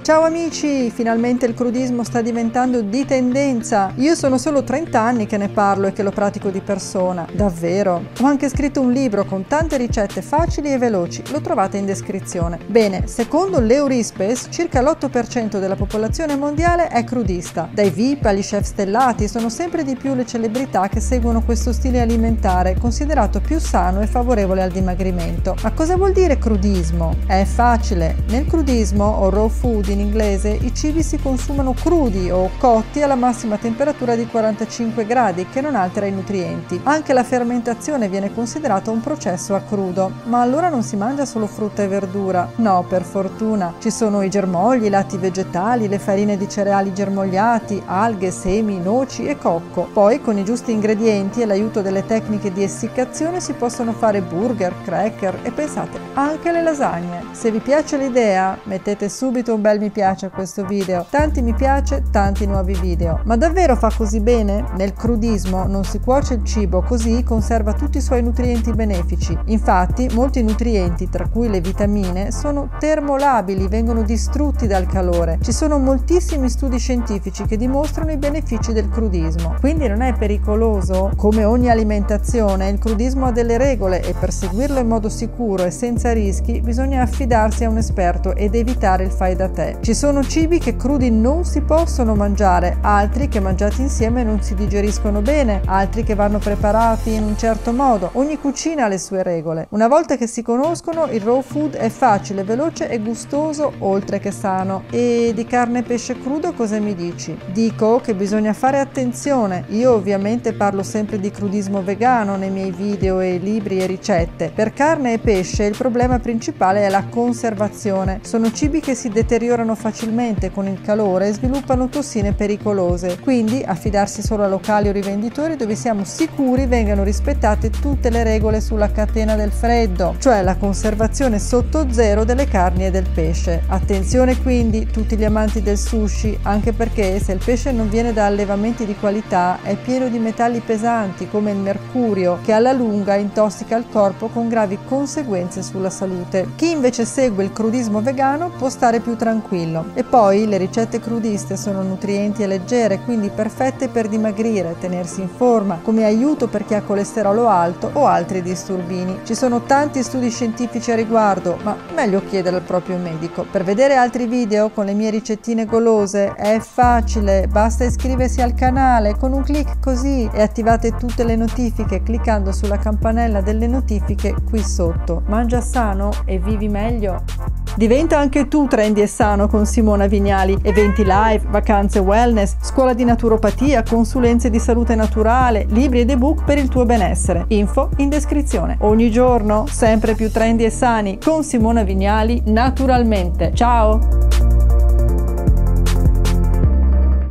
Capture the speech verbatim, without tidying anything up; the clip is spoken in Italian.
Ciao amici, finalmente il crudismo sta diventando di tendenza. Io sono solo trenta anni che ne parlo e che lo pratico di persona, davvero. Ho anche scritto un libro con tante ricette facili e veloci, lo trovate in descrizione. Bene, secondo l'Eurispes, circa l'otto per cento della popolazione mondiale è crudista. Dai V I P agli chef stellati sono sempre di più le celebrità che seguono questo stile alimentare, considerato più sano e favorevole al dimagrimento. Ma cosa vuol dire crudismo? È facile. Nel crudismo, o raw food in inglese, i cibi si consumano crudi o cotti alla massima temperatura di quarantacinque gradi, che non altera i nutrienti. Anche la fermentazione viene considerata un processo a crudo. Ma allora non si mangia solo frutta e verdura? No, per fortuna. Ci sono i germogli, i latti vegetali, le farine di cereali germogliati, alghe, semi, noci e cocco. Poi, con i giusti ingredienti e l'aiuto delle tecniche di essiccazione, si possono fare burger, cracker e pensate anche le lasagne. Se vi piace l'idea, mettete subito un bel mi piace a questo video. Tanti mi piace, tanti nuovi video. Ma davvero fa così bene? Nel crudismo non si cuoce il cibo, così conserva tutti i suoi nutrienti benefici. Infatti, molti nutrienti, tra cui le vitamine, sono termolabili, vengono distrutti dal calore. Ci sono moltissimi studi scientifici che dimostrano i benefici del crudismo. Quindi non è pericoloso? Come ogni alimentazione, il crudismo ha delle regole e per seguirlo in modo sicuro e senza rischi bisogna affidarsi a un esperto ed evitare il fai da te. Ci sono cibi che crudi non si possono mangiare, altri che mangiati insieme non si digeriscono bene, altri che vanno preparati in un certo modo. Ogni cucina ha le sue regole. Una volta che si conoscono, il raw food è facile, veloce e gustoso, oltre che sano. E di carne e pesce crudo cosa mi dici? Dico che bisogna fare attenzione. Io ovviamente parlo sempre di crudismo vegano nei miei video e libri e ricette. Per carne e pesce il problema principale è la conservazione. Sono cibi che si deteriorano facilmente con il calore e sviluppano tossine pericolose. Quindi affidarsi solo a locali o rivenditori dove siamo sicuri vengano rispettate tutte le regole sulla catena del freddo, cioè la conservazione sotto zero delle carni e del pesce. Attenzione quindi tutti gli amanti del sushi, anche perché se il pesce non viene da allevamenti di qualità è pieno di metalli pesanti come il mercurio, che alla lunga intossica il corpo con gravi conseguenze sulla salute. Chi invece segue il crudismo vegano può stare più tranquillo. E poi le ricette crudiste sono nutrienti e leggere, quindi perfette per dimagrire, tenersi in forma, come aiuto per chi ha colesterolo alto o altri disturbini. Ci sono tanti studi scientifici a riguardo, ma meglio chiedere al proprio medico. Per vedere altri video con le mie ricettine golose è facile, basta iscriversi al canale con un clic così e attivate tutte le notifiche cliccando sulla campanella delle notifiche qui sotto. Mangia sano e vivi meglio! Diventa anche tu trendy e sano con Simona Vignali. Eventi live, vacanze wellness, scuola di naturopatia, consulenze di salute naturale, libri ed ebook per il tuo benessere. Info in descrizione. Ogni giorno sempre più trendy e sani con Simona Vignali naturalmente. Ciao!